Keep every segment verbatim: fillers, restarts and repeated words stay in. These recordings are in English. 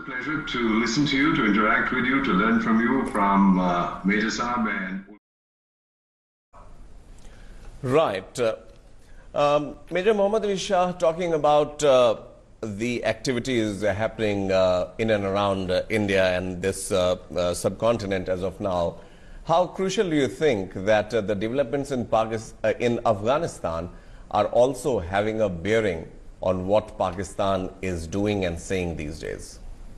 a pleasure to listen to you, to interact with you, to learn from you, from uh, Major Saab and... Right. Uh, um, Major Mohammad Ali Shah talking about uh, the activities happening uh, in and around uh, India and this uh, uh, subcontinent as of now. How crucial do you think that uh, the developments in, Pakistan, uh, in Afghanistan are also having a bearing on what Pakistan is doing and saying these days?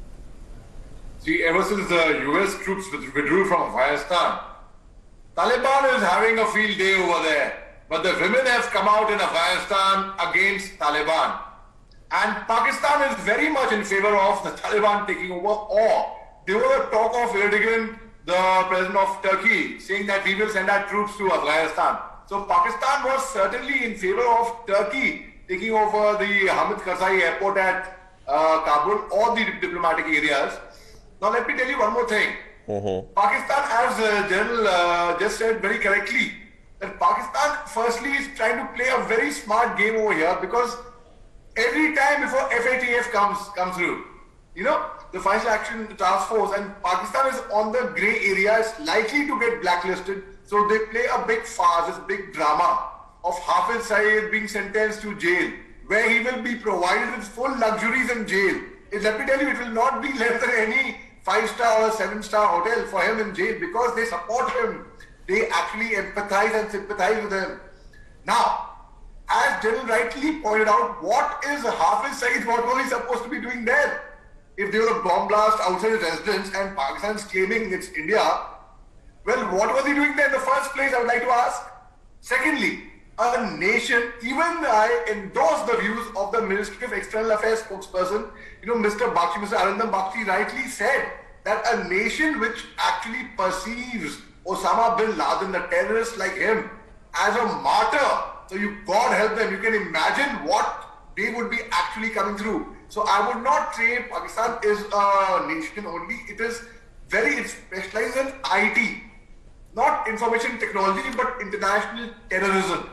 See, ever since the U S troops withdrew from Afghanistan, Taliban is having a field day over there. But the women have come out in Afghanistan against Taliban. And Pakistan is very much in favor of the Taliban taking over, or there was a talk of Erdogan, the president of Turkey, saying that we will send our troops to Afghanistan. So Pakistan was certainly in favor of Turkey taking over the Hamid Karzai airport at uh, Kabul or the diplomatic areas. Now let me tell you one more thing. Mm-hmm. Pakistan, as uh, General uh, just said very correctly, that Pakistan firstly is trying to play a very smart game over here, because every time before F A T F comes, comes through, you know, the Financial Action Task Force, and Pakistan is on the grey area, is likely to get blacklisted. So they play a big farce, this big drama of Hafiz Saeed being sentenced to jail, where he will be provided with full luxuries in jail. It, let me tell you, it will not be less than any five-star or seven-star hotel for him in jail, because they support him. They actually empathize and sympathize with him. Now, as General rightly pointed out, what is Hafiz Saeed, what was he supposed to be doing there? If there was a bomb blast outside his residence and Pakistan is claiming it's India, well, what was he doing there in the first place, I would like to ask? Secondly, a nation, even I endorse the views of the Ministry of External Affairs spokesperson, you know, Mister Bakshi, Mister Arindam Bakshi rightly said that a nation which actually perceives Osama bin Laden, a terrorist like him, as a martyr, so you, God help them, you can imagine what they would be actually coming through. So I would not say Pakistan is a nation only, it is very, it specializes in I T, not information technology, but international terrorism.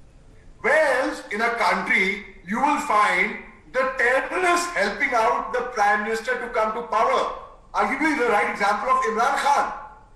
Whereas in a country, you will find the terrorists helping out the Prime Minister to come to power. I'll give you the right example of Imran Khan.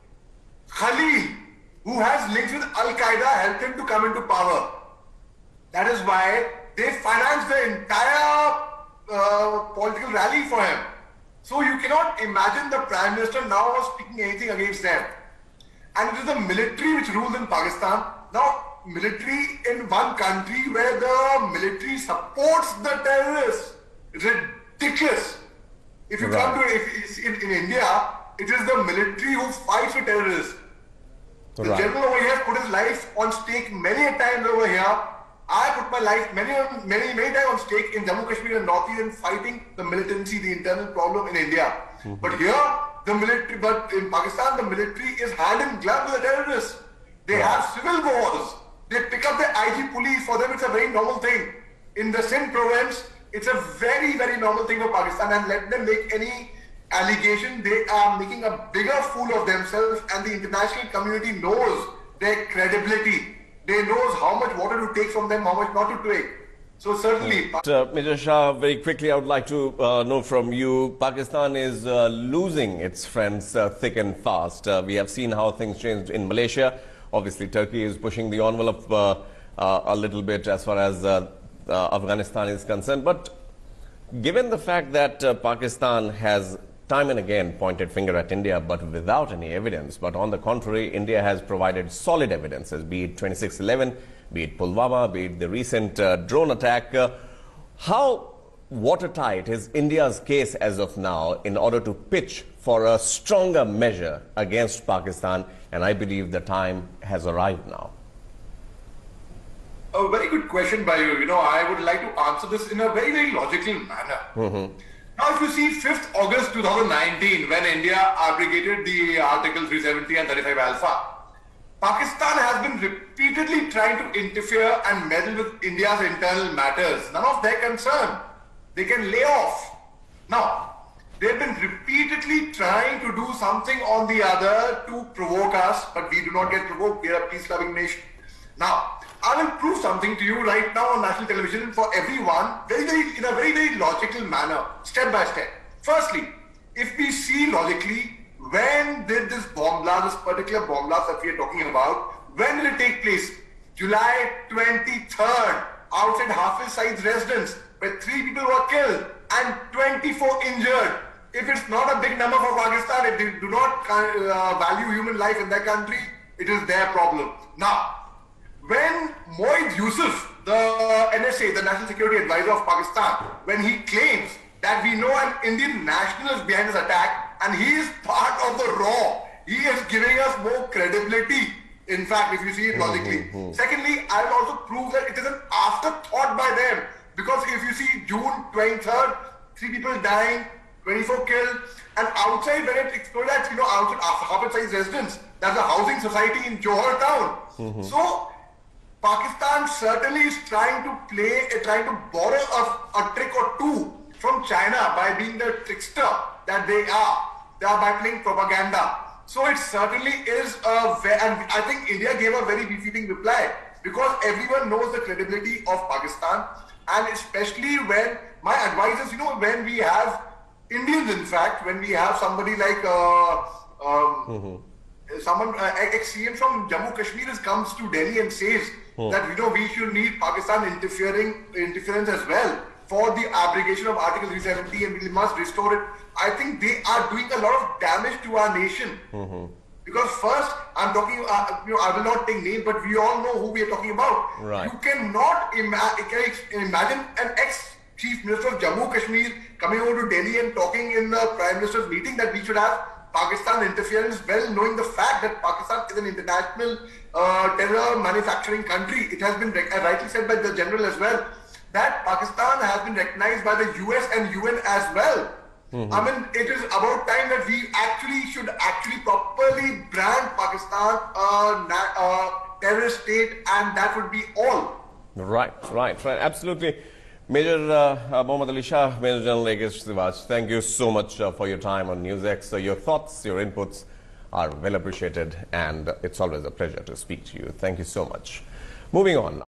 Khalil, who has links with Al-Qaeda, helped him to come into power. That is why they financed the entire uh, political rally for him. So you cannot imagine the Prime Minister now speaking anything against them. And it is the military which rules in Pakistan. Now, military in one country where the military supports the terrorists. It's ridiculous. If you right. come to, if in, in India, it is the military who fights with terrorists. The right. general over here put his life on stake many times over here. I put my life many, many, many times on stake in Jammu Kashmir and Northeast in fighting the militancy, the internal problem in India. Mm-hmm. But here, the military, but in Pakistan, the military is hand in glove with the terrorists. They right. have civil wars. They pick up the I G police. For them, it's a very normal thing. In the Sindh province, it's a very, very normal thing for Pakistan. And let them make any allegation, they are making a bigger fool of themselves, and the international community knows their credibility. They knows how much water to take from them, how much not to take. So certainly... Uh, Major Shah, very quickly, I would like to uh, know from you, Pakistan is uh, losing its friends uh, thick and fast. Uh, we have seen how things changed in Malaysia. Obviously, Turkey is pushing the envelope uh, uh, a little bit as far as uh, uh, Afghanistan is concerned. But given the fact that uh, Pakistan has time and again pointed finger at India, but without any evidence. But on the contrary, India has provided solid evidences, be it twenty-six eleven, be it Pulwama, be it the recent uh, drone attack. Uh, how watertight is India's case as of now in order to pitch for a stronger measure against Pakistan? And I believe the time has arrived now. A very good question by you. You know, I would like to answer this in a very, very logical manner. Mm-hmm. Now, if you see fifth August two thousand nineteen, when India abrogated the Article three seventy and thirty-five Alpha, Pakistan has been repeatedly trying to interfere and meddle with India's internal matters. None of their concern. They can lay off. Now, they've been repeatedly trying to do something on the other to provoke us, but we do not get provoked. We are a peace-loving nation. Now, I will prove something to you right now on national television for everyone, very, very, in a very, very logical manner, step by step. Firstly, if we see logically, when did this bomb blast, this particular bomb blast that we are talking about, when did it take place? July twenty-third, outside Hafiz Saeed's residence, where three people were killed and twenty-four injured. If it's not a big number for Pakistan, if they do not uh, value human life in their country, it is their problem. Now, when Moeed Yusuf, the N S A, the National Security Advisor of Pakistan, when he claims that we know an Indian national is behind this attack and he is part of the raw, he is giving us more credibility. In fact, if you see it logically. Mm-hmm. Secondly, I will also prove that it is an afterthought by them. Because if you see June twenty-third, three people dying, twenty-four killed, and outside when it exploded, you know, outside Hafiz Saeed's residence, there's a housing society in Johor town. Mm-hmm. So, Pakistan certainly is trying to play, uh, trying to borrow a, a trick or two from China by being the trickster that they are. They are by playing propaganda. So it certainly is a, and I think India gave a very befitting reply because everyone knows the credibility of Pakistan, and especially when my advice is, you know, when we have Indians, in fact, when we have somebody like uh, um, mm-hmm. someone, uh, ex-C M from Jammu Kashmir comes to Delhi and says mm. that, you know, we should need Pakistan interfering, interference as well for the abrogation of Article three seventy and we must restore it. I think they are doing a lot of damage to our nation. Mm-hmm. Because first, I'm talking, uh, you know, I will not take names, but we all know who we are talking about. Right. You cannot ima- imagine an ex-chief minister of Jammu Kashmir coming over to Delhi and talking in the Prime Minister's meeting that we should have Pakistan interference, well knowing the fact that Pakistan is an international uh, terror manufacturing country. It has been rec- rightly said by the general as well, that Pakistan has been recognized by the U S and U N as well. Mm-hmm. I mean, it is about time that we actually should actually properly brand Pakistan a na- uh, terrorist state, and that would be all. Right, right, right. Absolutely. Major uh, uh, Mohammad Ali Shah, Major General A K Srivastava, thank you so much uh, for your time on NewsX. Uh, your thoughts, your inputs are well appreciated, and it's always a pleasure to speak to you. Thank you so much. Moving on.